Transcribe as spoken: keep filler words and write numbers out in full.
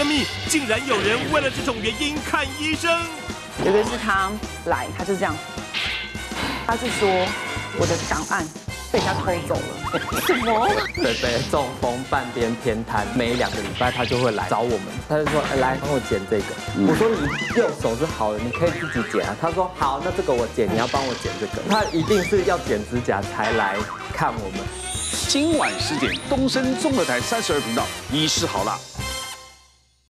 生命，竟然有人为了这种原因看医生。 有一次他来，他就这样，他是说我的档案被他偷走了。什么？ 贝贝中风半边偏瘫，每两个礼拜他就会来找我们，他就说：“哎，来帮我剪这个。”我说：“你右手是好的，你可以自己剪啊。”他说：“好，那这个我剪，你要帮我剪这个。”他一定是要剪指甲才来看我们。 今晚十点，东森综合台三十二频道，医师好辣。